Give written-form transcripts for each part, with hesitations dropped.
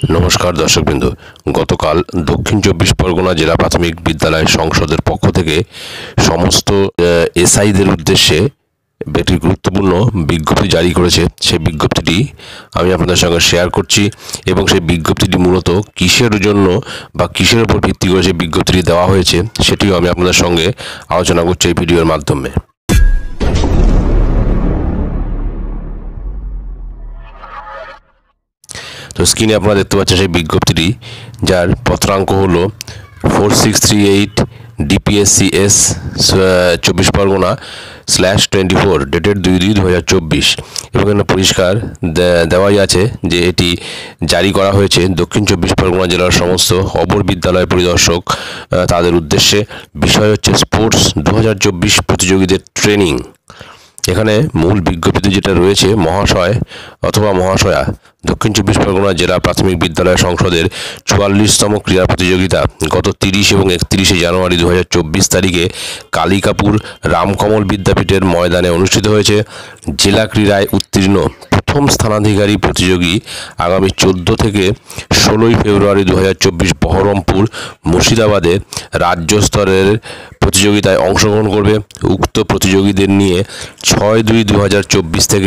নমস্কার দর্শকবৃন্দ, গতকাল দক্ষিণ চব্বিশ পরগনা জেলা প্রাথমিক বিদ্যালয় সংসদের পক্ষ থেকে সমস্ত এসআইদের উদ্দেশ্যে একটি গুরুত্বপূর্ণ বিজ্ঞপ্তি জারি করেছে। সেই বিজ্ঞপ্তিটি আমি আপনাদের সঙ্গে শেয়ার করছি এবং সেই বিজ্ঞপ্তিটি মূলত কিসের জন্য বা কিসের উপর ভিত্তি করে সেই বিজ্ঞপ্তিটি দেওয়া হয়েছে সেটিও আমি আপনাদের সঙ্গে আলোচনা করছি এই ভিডিওর মাধ্যমে। তো স্ক্রিনে আপনারা দেখতে পাচ্ছেন সেই বিজ্ঞপ্তিটি, যার পত্রাঙ্ক হলো 4638 DPSCS 24 পরগনা /24 ডেটেড 2/2/2024 এবং এখানে পরিষ্কার দেওয়াই আছে যে এটি জারি করা হয়েছে দক্ষিণ চব্বিশ পরগনা জেলার সমস্ত অপর বিদ্যালয় পরিদর্শক তাদের উদ্দেশ্যে। বিষয় হচ্ছে স্পোর্টস 2024 প্রতিযোগীদের ট্রেনিং। এখানে মূল বিজ্ঞপ্তিতে যেটা রয়েছে, মহাশয় অথবা মহাশয়া, দক্ষিণ চব্বিশ পরগনা জেলা প্রাথমিক বিদ্যালয় সংসদের 44তম ক্রীড়া প্রতিযোগিতা গত 30 এবং 31 জানুয়ারি 2024 তারিখে কালিকাপুর রামকমল বিদ্যাপীঠের ময়দানে অনুষ্ঠিত হয়েছে। জেলা ক্রীড়ায় উত্তীর্ণ প্রথম স্থানাধিকারী প্রতিযোগী আগামী 14 থেকে 16 ফেব্রুয়ারি 2024 বহরমপুর মুর্শিদাবাদে রাজ্য স্তরের প্রতিযোগিতায় অংশগ্রহণ করবে। উক্ত প্রতিযোগীদের নিয়ে 6/2/2024 থেকে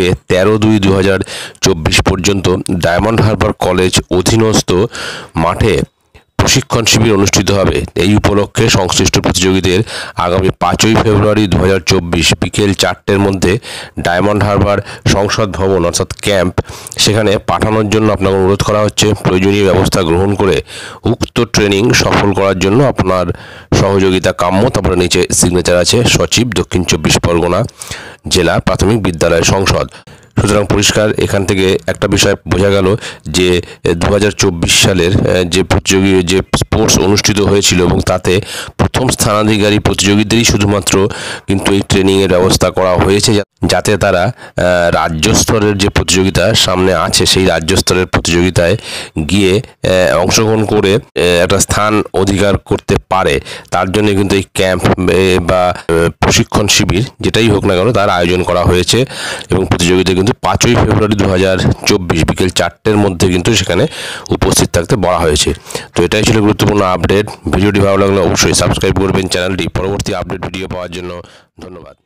13/2/2024 পর্যন্ত ডায়মন্ড হারবার কলেজ অধীনস্থ মাঠে প্রশিক্ষণ শিবির অনুষ্ঠিত হবে। এই উপলক্ষে সংশ্লিষ্ট প্রতিযোগীদের আগামী 5 ফেব্রুয়ারি 2024 বিকেল 4টের মধ্যে ডায়মন্ড হারবার সংসদ ভবন অর্থাৎ ক্যাম্প সেখানে পাঠানোর জন্য আপনাকে অনুরোধ করা হচ্ছে। প্রয়োজনীয় ব্যবস্থা গ্রহণ করে উক্ত ট্রেনিং সফল করার জন্য আপনার সহযোগিতা কাম্য। তারপরে নিচে সিগনেচার আছে, সচিব দক্ষিণ চব্বিশ পরগনা জেলা প্রাথমিক বিদ্যালয় সংসদ। সুতরাং পরিষ্কার এখান থেকে একটা বিষয় বোঝা গেল যে 2024 সালের যে স্পোর্টস অনুষ্ঠিত হয়েছিল এবং তাতে প্রথম স্থানাধিকারী প্রতিযোগীদেরই শুধুমাত্র কিন্তু এই ট্রেনিংয়ের ব্যবস্থা করা হয়েছে, যাতে তারা রাজ্য স্তরের যে প্রতিযোগিতা সামনে আছে সেই রাজ্য স্তরের প্রতিযোগিতায় গিয়ে অংশগ্রহণ করে একটা স্থান অধিকার করতে পারে। তার জন্য কিন্তু এই ক্যাম্প বা প্রশিক্ষণ শিবির যেটাই হোক না কেন তার আয়োজন করা হয়েছে এবং প্রতিযোগিতা কিন্তু 5 ফেব্রুয়ারি 2024 বিকেল 4টের মধ্যে কিন্তু সেখানে উপস্থিত থাকতে বলা হয়েছে। তো এটাই ছিল গুরুত্বপূর্ণ আপডেট। ভিডিওটি ভালো লাগলে অবশ্যই সাবস্ক্রাইব করবেন চ্যানেলটি। পরবর্তী আপডেট ভিডিও পাওয়ার জন্য ধন্যবাদ।